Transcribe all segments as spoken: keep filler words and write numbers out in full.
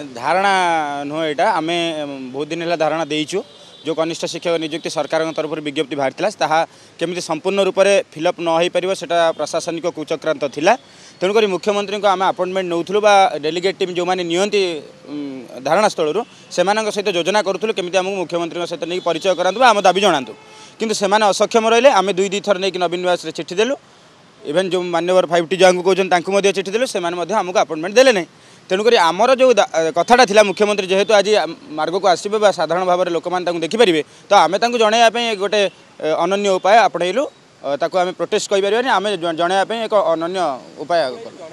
धारणा नुह यहाँ आम बहुत दिन है धारणा देचु जो कनिष्ठ शिक्षक नियुक्ति सरकार तरफ विज्ञप्ति बाहरी केमी संपूर्ण रूप से फिलअप न हो पार से प्रशासनिक कुचक्रांत था तेणुक मुख्यमंत्री को आम अपॉइंटमेंट नौलु डेलीगेट टीम जो मैंने नियंती धारणा स्थल से सहित योजना करूँ केमी आमको मुख्यमंत्री सहित नहीं परिचय करातु आम दाबी जनातु किंतु से असक्षम रही आम दुई दुई थर नहीं नवीन निवास चिठी देलु इवेन जो मान्यवर फाइव टी जहाँ कहते चिठी देलु से आमको अपॉइंटमेंट देले नहीं तेणुक आमर जो कथाटा था मुख्यमंत्री जेहेतु आज मार्ग को आसवे साधारण भाव में लोक मैंने देखिपारे तो आम जनवाई गोटे अनन्य उपाय आपणेलु ताकू आम प्रोटेस्ट कहीपर आम जनवाई एक अनन्य उपाय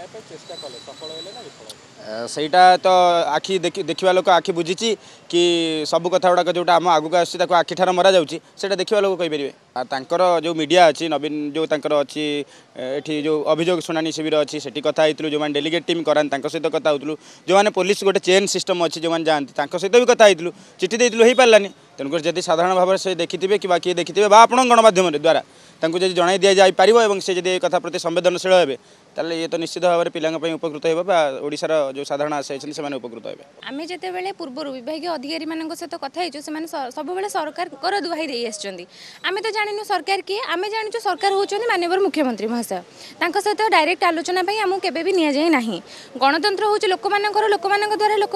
सहीटा तो आखि देखा लोक आखि बुझी कि सब कथा गुड़ाक जो आम आगक आखि ठार मरा जाऊँगी से देखा लोक कहीपर तांकर जो मीडिया अच्छी नवीन जो तांकर अच्छी एठी जो अभियोग शुणाणी शिविर अच्छी से कथा होती जो मैंने डेलीगेट टीम करानी सहित कथा होलु जो मैंने पुलिस गोटे चेन सिस्टम अच्छी जो मैंने जाती सहित भी कथा होलु चिठी देलु हो पारानी तेणुक जब साधारण भाव में से देखी थे कि किए देखी थे आप गणमाध्यम द्वारा जब जन दि जापर और से जब कथा प्रति संवेदनशील हे ताले ये तो निश्चित भाव में पिलांग उपकृत होशार जो साधारण आशा से उपकृत हे आम जिते बड़े पूर्व विभाग अधिकारी मान सहित कथा सब सरकार दुहाई दे आम तो जानू सरकार किए आम जानू सरकार होती माननीय मुख्यमंत्री महाशय सहित डायरेक्ट आलोचना आमको केवे भी नि जाए ना गणतंत्र हूँ लोक लोक द्वारा लोक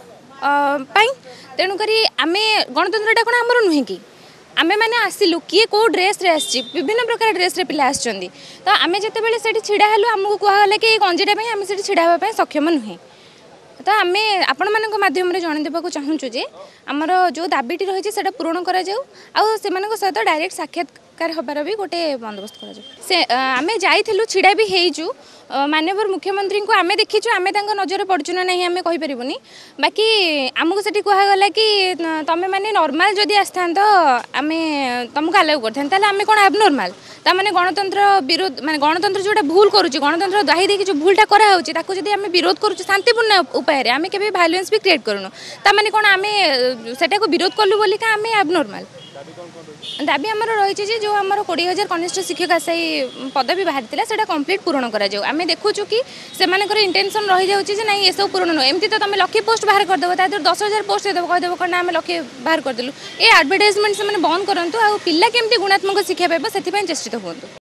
तेणुक आम गणतंत्रटा कौन आमर नुहे कि आमे मैंने आसिलु किए कौ ड्रेस रे आसी विभिन्न प्रकार ड्रेस रे पिला आछंती तो आमे जते बेले सेठी छिडा हलु आमको कहला कि गंजीटा पे आमे सेठी छिडा होबा सक्षम नुहे तो आमे आपण मानक माध्यम रे जण देबा को चाहूछु जे हमर जो दाबीटी रही सेटा पूर्ण करा जाऊ आ से मानक सहित डायरेक्ट साक्षात्कार हबार भी गोटे बंदोबस्त करा जाऊ से आमे जाइथिलु छिडा भी हेइजु माननीय मुख्यमंत्री को आमे देखीचु आमे तांको नजर पड़चु ना नहीं आमे कहि परिबुनी बाकी आमको सेठी कहगला कि तमे माने नॉर्मल जदि आस्थान तो आमे तुमको अलाउ करथान ताले आमे कोन एबनॉर्मल ता माने गणतंत्र विरोध माने गणतंत्र जोटा भूल करूची गणतंत्र दाही देखि जो भूलटा करा होची ताको जदि आमे विरोध करूची शांतिपूर्ण उपाय रे आमे केबे वायलेंस भी क्रिएट करूनु ता माने कोन आमे सेटा को विरोध करलु बोली का आमे एबनॉर्मल दाबी आमर रही जो आम कोड़े हजार कनिष्ठ शिक्षक आशायी पदवी बाहरी से कम्प्लीट पूरण कर देखुचु कि से इंटेंशन रही जाऊँगी ना ये सब पूरण नुह एमती तो तुम लक्षे पोस्ट बाहर करदेव तर दस हजार पोस्ट देव कहीदेव कौन आम लक्षे बाहर करदेलु ये आडभर्टाइजमेंट से बंद करूँ आ पिला केमती गुणात्मक शिक्षा पाइब से चेष्टित हूँ।